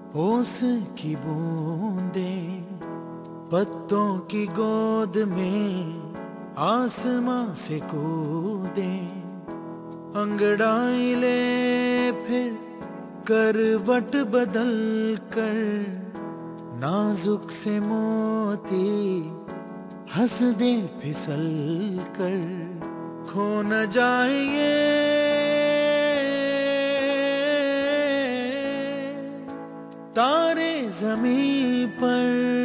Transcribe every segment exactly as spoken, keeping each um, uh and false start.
ओस की बूंदे पत्तों की गोद में आसमां से कूदे, अंगड़ाई ले फिर करवट बदल कर, नाजुक से मोती हंस दे फिसल कर, खो न जाए ये तारे ज़मीं पर।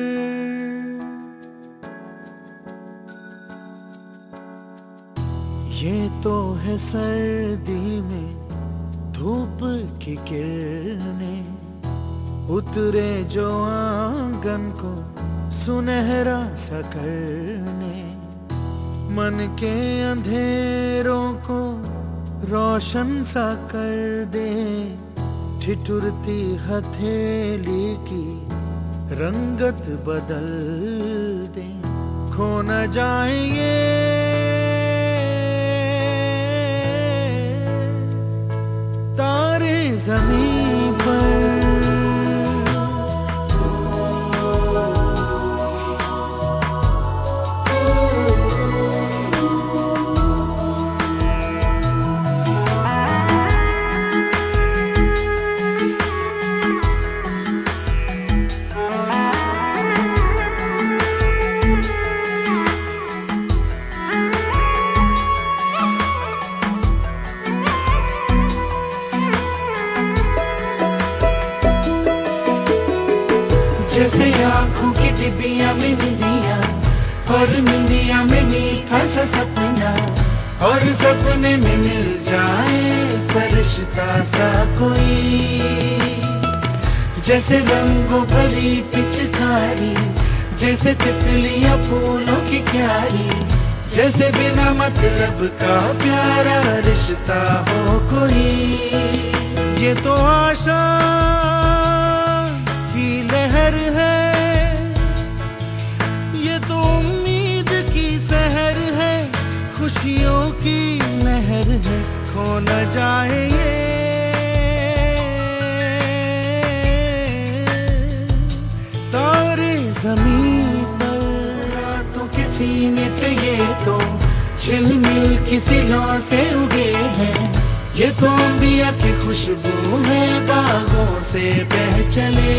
ये तो है सर्दी में धूप की किरणें, उतरे जो आंगन को सुनहरा सा करने, मन के अंधेरों को रोशन सा कर दे, ठिठुरती हथेली की रंगत बदल दे, खो न जाए ये तारे ज़मीं पर। जैसे आँखों की डिबिया में निंदिया, और निंदिया में मीठा सा सपना, और सपने में मिल जाए फरिश्ता सा कोई। जैसे रंगों भरी पिचकारी, जैसे तितलियां फूलों की क्यारी, जैसे बिना मतलब का प्यारा रिश्ता हो कोई। ये तो आशा की लहर है, ये तो उम्मीद की सहर है, खुशियों की लहर है, खो न जाए ये तारे ज़मीं पर। रातों के सीने पे ये तो झिलमिल किसी लौ से उगे हैं, ये तो अंबिया की खुशबू है बागों से बह चले।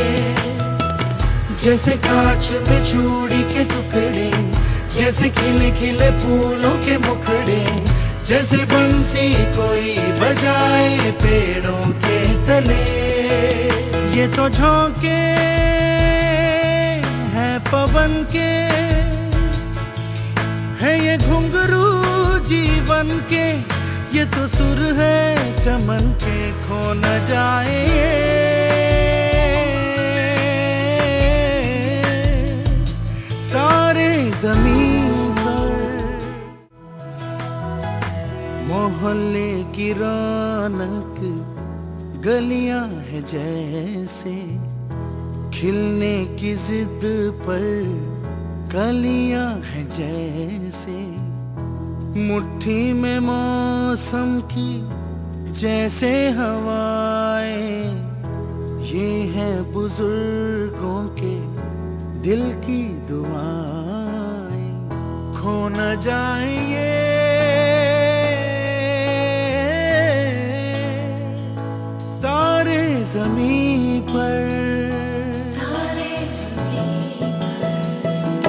जैसे कांच में चूड़ी के टुकड़े, जैसे खिले खिले फूलों के मुखड़े, जैसे बंसी कोई बजाए पेड़ों के तले। ये तो झोंके हैं पवन के, है ये घुंघरू जीवन के, ये तो सुर है चमन के, खो न जाए तारे ज़मीं पर। मोहल्ले की रौनक गलियां है जैसे, खिलने की जिद पर कलियां है जैसे, मुट्ठी में मौसम की जैसे हवाएं, ये हैं बुजुर्गों के दिल की दुआएं, खो न जाए ये तारे ज़मीं पर। तारे ज़मीं पर।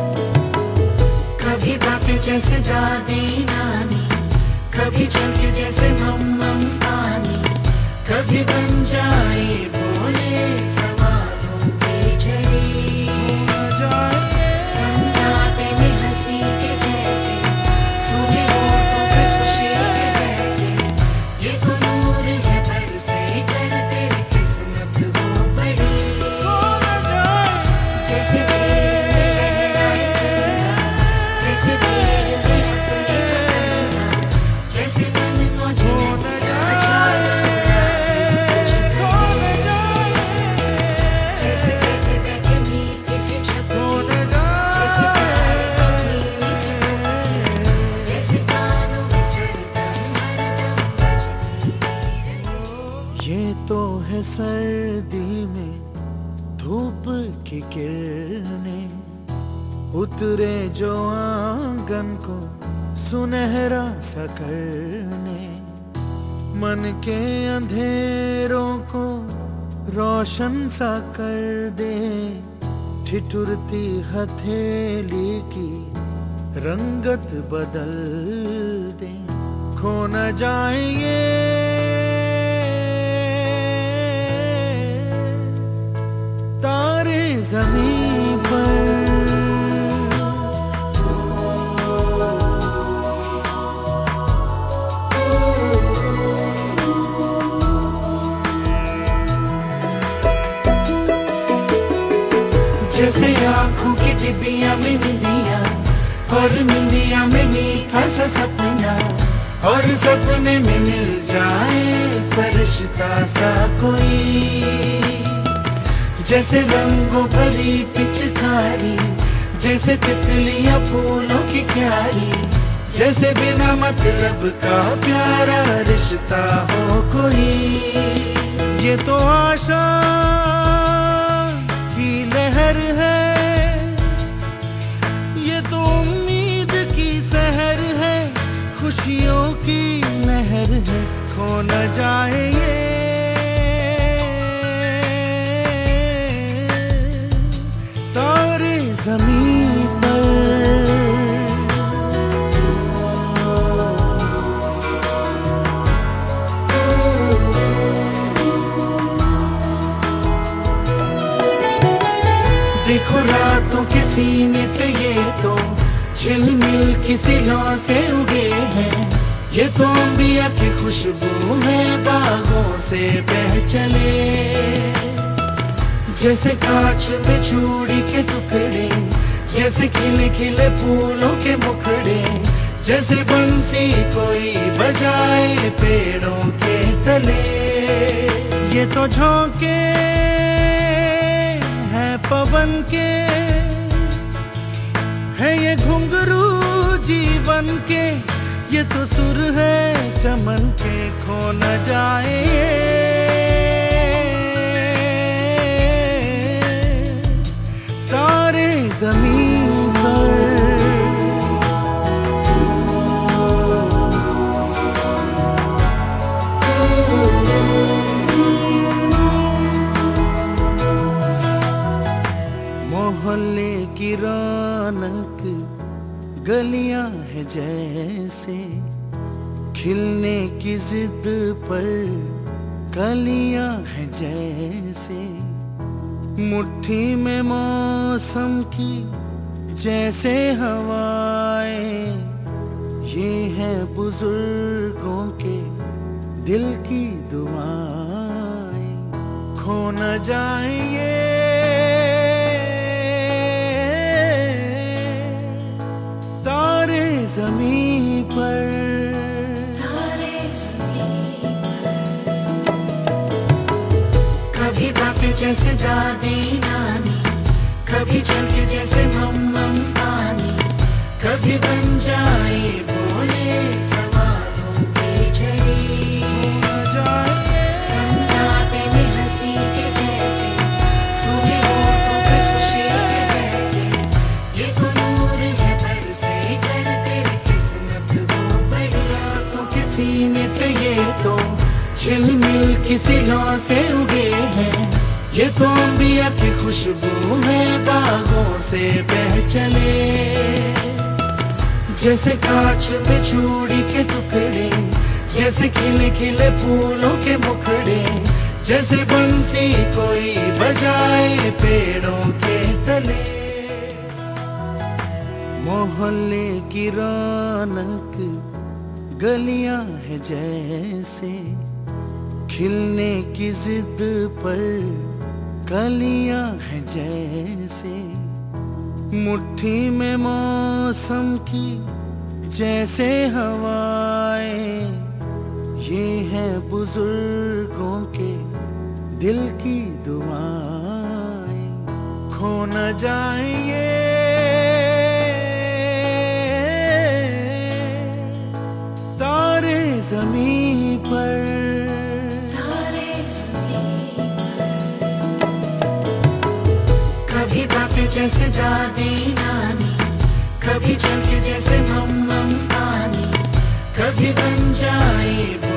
कभी बातें जैसे दादी नानी, कभी चलके जैसे मम्मम पानी, कभी बन जाए बोले सवालों की झड़ी। सन्नाटे में हंसी के जैसे, सूखे होठों पे खुशी के जैसे, ये तो नूर है बरसे कर तेरी किस्मत वो बड़ी। जैसे झील में लहराए चंदा, जैसे भीड़ में अपनी पकड़ना, जैसे मन को झूठ सर्दी में धूप की किरणें उतरे जो आंगन को सुनहरा सा करने, मन के अंधेरों को रोशन सा कर दे, ठिठुरती हथेली की रंगत बदल दे, खो न जाए ये तारे ज़मीं पर। जैसे आँखों की डिबिया में निंदिया और निंदिया में मीठा सा सपना, और सपने में मिल जाए फरिश्ता सा कोई। जैसे रंगों भरी पिचकारी, जैसे तितलियां फूलों की क्यारी, जैसे बिना मतलब का प्यारा रिश्ता हो कोई। ये तो आशा की लहर है, ये तो उम्मीद की सहर है, खुशियों की लहर है, खो न जाए ये तारे ज़मीं पर। देखो रातों के सीने पे ये तो झिलमिल किसी लौ से उगे हैं, ये तो अंबिया की खुशबू है बागों से बह चले। जैसे कांच में चूड़ी के टुकड़े, जैसे खिले खिले फूलों के मुखड़े, जैसे बंसी कोई बजाए पेड़ों के तले। ये तो झोंके हैं पवन के, है ये घुंघरू जीवन के, ये तो सुर है चमन के, खो न जाए तारे ज़मीं पर। मोहल्ले की रौनक गलियां है जैसे, खिलने की जिद पर कलियां है जैसे, मुट्ठी में मौसम की जैसे हवाएं, ये है बुजुर्गों के दिल की दुआएं, खो न जाए ये तारे ज़मीं पर। कभी बातें जैसे दादी नानी, कभी चलते जैसे मम्मम पानी, कभी बन जाए बोले सवालों की झड़ी। सन्नाटे में हंसी के जैसे, सूखे होठों पे खुशी के जैसे, ये तो नूर है बरसे कर तेरी किस्मत वो बड़ी। आँखों के सीने पे ये तो झिलमिल किसी लौ से उगे हैं, ये तो अंबिया की खुशबू है बागों से बह चले। जैसे कांच में चूड़ी के टुकड़े, जैसे खिले खिले फूलों के मुखड़े, जैसे बंसी कोई बजाए पेड़ों के तले। मोहल्ले की रौनक गलियां है जैसे, खिलने की जिद पर कलियां हैं जैसे, मुट्ठी में मौसम की जैसे हवाएं, ये है बुजुर्गों के दिल की दुआएं, खो न जाए ये तारे ज़मीं पर। तारे ज़मीं पर। जैसे दादी नानी, कभी चमके जैसे मम मम पानी, कभी बन जाए